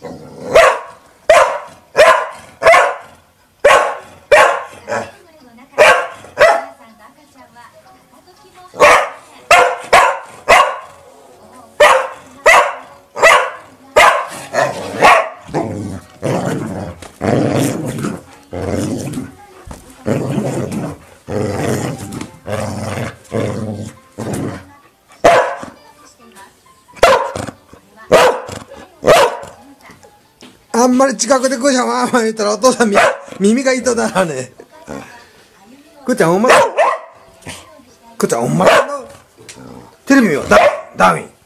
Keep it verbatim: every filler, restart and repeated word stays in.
あんまり近くでくーちゃんわーわー言ったらお父さんみ耳が糸だなね。くーちゃんほんまくーちゃんほんまテレビ見よう。ダダーウィン。